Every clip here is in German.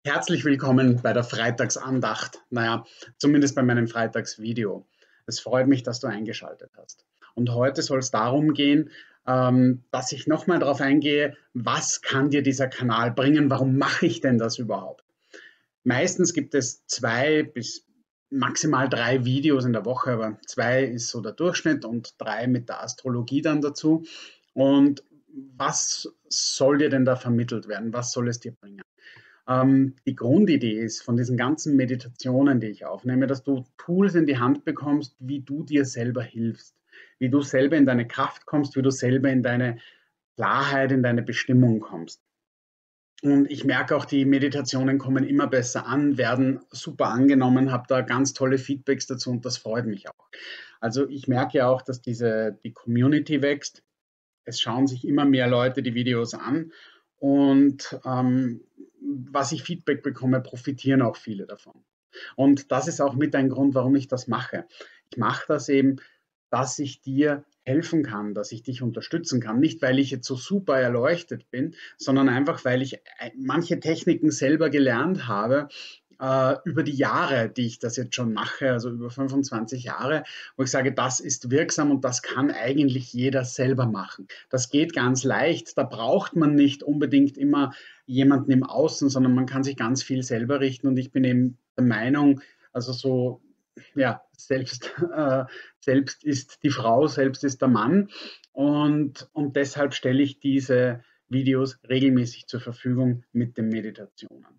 Herzlich willkommen bei der Freitagsandacht. Naja, zumindest bei meinem Freitagsvideo. Es freut mich, dass du eingeschaltet hast. Und heute soll es darum gehen, dass ich nochmal darauf eingehe, was kann dir dieser Kanal bringen? Warum mache ich denn das überhaupt? Meistens gibt es 2 bis maximal 3 Videos in der Woche, aber 2 ist so der Durchschnitt und 3 mit der Astrologie dann dazu. Und was soll dir denn da vermittelt werden? Was soll es dir bringen? Die Grundidee ist von diesen ganzen Meditationen, die ich aufnehme, dass du Tools in die Hand bekommst, wie du dir selber hilfst, wie du selber in deine Kraft kommst, wie du selber in deine Klarheit, in deine Bestimmung kommst. Und ich merke auch, die Meditationen kommen immer besser an, werden super angenommen, habe da ganz tolle Feedbacks dazu und das freut mich auch. Also ich merke ja auch, dass die Community wächst. Es schauen sich immer mehr Leute die Videos an und was ich Feedback bekomme, profitieren auch viele davon. Und das ist auch mit ein Grund, warum ich das mache. Ich mache das eben, dass ich dir helfen kann, dass ich dich unterstützen kann. Nicht, weil ich jetzt so super erleuchtet bin, sondern einfach, weil ich manche Techniken selber gelernt habe, über die Jahre, die ich das jetzt schon mache, also über 25 Jahre, wo ich sage, das ist wirksam und das kann eigentlich jeder selber machen. Das geht ganz leicht, da braucht man nicht unbedingt immer jemanden im Außen, sondern man kann sich ganz viel selber richten und ich bin eben der Meinung, also so, ja, selbst ist die Frau, selbst ist der Mann und deshalb stelle ich diese Videos regelmäßig zur Verfügung mit den Meditationen.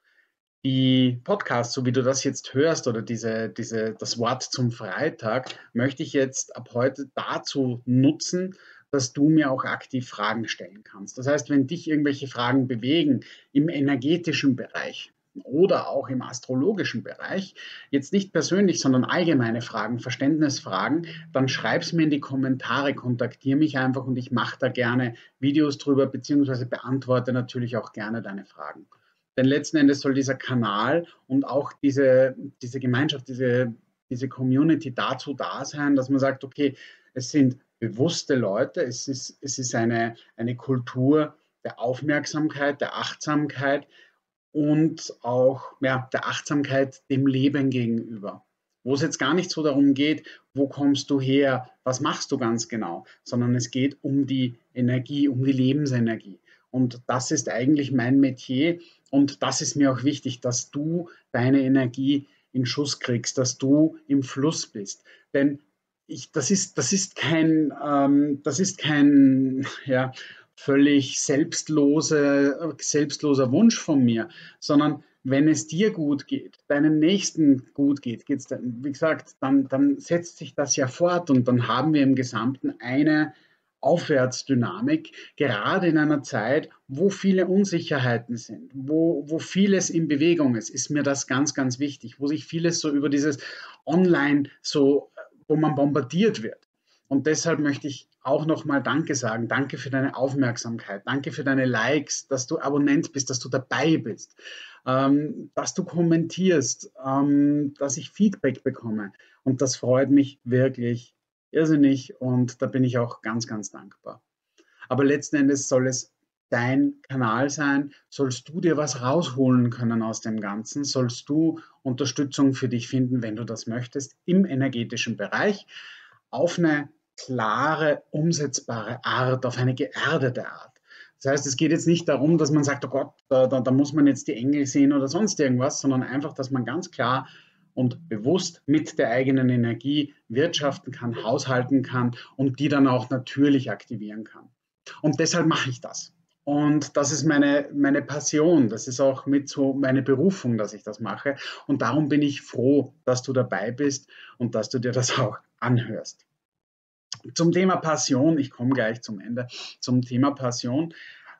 Die Podcasts, so wie du das jetzt hörst, oder das Wort zum Freitag, möchte ich jetzt ab heute dazu nutzen, dass du mir auch aktiv Fragen stellen kannst. Das heißt, wenn dich irgendwelche Fragen bewegen im energetischen Bereich oder auch im astrologischen Bereich, jetzt nicht persönlich, sondern allgemeine Fragen, Verständnisfragen, dann schreib es mir in die Kommentare, kontaktiere mich einfach und ich mache da gerne Videos drüber, beziehungsweise beantworte natürlich auch gerne deine Fragen. Denn letzten Endes soll dieser Kanal und auch diese Gemeinschaft, diese Community dazu da sein, dass man sagt, okay, es sind bewusste Leute, es ist eine Kultur der Aufmerksamkeit, der Achtsamkeit und auch ja, der Achtsamkeit dem Leben gegenüber. Wo es jetzt gar nicht so darum geht, wo kommst du her, was machst du ganz genau, sondern es geht um die Energie, um die Lebensenergie. Und das ist eigentlich mein Metier und das ist mir auch wichtig, dass du deine Energie in Schuss kriegst, dass du im Fluss bist. Denn das ist kein ja, völlig selbstloser Wunsch von mir, sondern wenn es dir gut geht, deinen Nächsten gut geht, wie gesagt, dann setzt sich das ja fort und dann haben wir im Gesamten eine Aufwärtsdynamik, gerade in einer Zeit, wo viele Unsicherheiten sind, wo vieles in Bewegung ist mir das ganz, ganz wichtig, wo sich vieles so über dieses Online so, wo man bombardiert wird. Und deshalb möchte ich auch nochmal Danke sagen. Danke für deine Aufmerksamkeit. Danke für deine Likes, dass du Abonnent bist, dass du dabei bist, dass du kommentierst, dass ich Feedback bekomme. Und das freut mich wirklich irrsinnig und da bin ich auch ganz, ganz dankbar. Aber letzten Endes soll es dein Kanal sein, sollst du dir was rausholen können aus dem Ganzen, sollst du Unterstützung für dich finden, wenn du das möchtest, im energetischen Bereich, auf eine klare, umsetzbare Art, auf eine geerdete Art. Das heißt, es geht jetzt nicht darum, dass man sagt, oh Gott, da muss man jetzt die Engel sehen oder sonst irgendwas, sondern einfach, dass man ganz klar und bewusst mit der eigenen Energie wirtschaften kann, haushalten kann und die dann auch natürlich aktivieren kann. Und deshalb mache ich das. Und das ist meine Passion, das ist auch mit so meine Berufung, dass ich das mache. Und darum bin ich froh, dass du dabei bist und dass du dir das auch anhörst. Zum Thema Passion, ich komme gleich zum Ende, zum Thema Passion.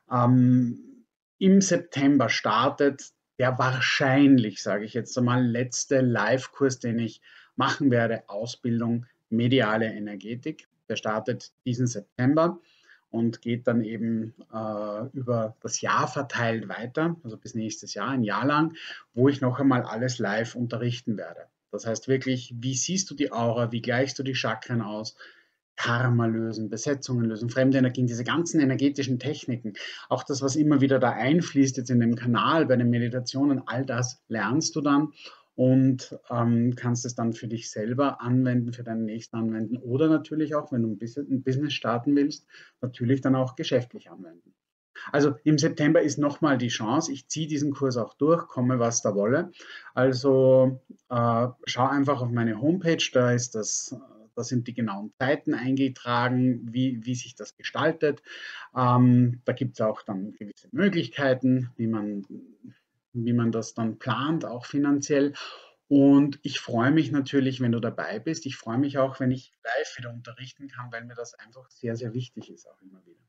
Im September startet der wahrscheinlich, sage ich jetzt einmal, letzte Live-Kurs, den ich machen werde, Ausbildung mediale Energetik. Der startet diesen September und geht dann eben über das Jahr verteilt weiter, also bis nächstes Jahr, ein Jahr lang, wo ich noch einmal alles live unterrichten werde. Das heißt wirklich, wie siehst du die Aura, wie gleichst du die Chakren aus, Karma lösen, Besetzungen lösen, fremde Energien, diese ganzen energetischen Techniken, auch das, was immer wieder da einfließt jetzt in dem Kanal, bei den Meditationen, all das lernst du dann und kannst es dann für dich selber anwenden, für deinen Nächsten anwenden oder natürlich auch, wenn du ein Business starten willst, natürlich dann auch geschäftlich anwenden. Also im September ist nochmal die Chance. Ich ziehe diesen Kurs auch durch, komme was da wolle. Also schau einfach auf meine Homepage, da sind die genauen Zeiten eingetragen, wie sich das gestaltet. Da gibt es auch dann gewisse Möglichkeiten, wie man das dann plant, auch finanziell. Und ich freue mich natürlich, wenn du dabei bist. Ich freue mich auch, wenn ich live wieder unterrichten kann, weil mir das einfach sehr, sehr wichtig ist, auch immer wieder.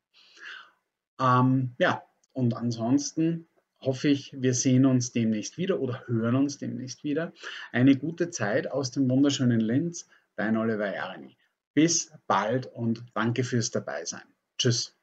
Ja, und ansonsten hoffe ich, wir sehen uns demnächst wieder oder hören uns demnächst wieder. Eine gute Zeit aus dem wunderschönen Linz, dein Oliver Erni. Bis bald und danke fürs Dabeisein. Tschüss.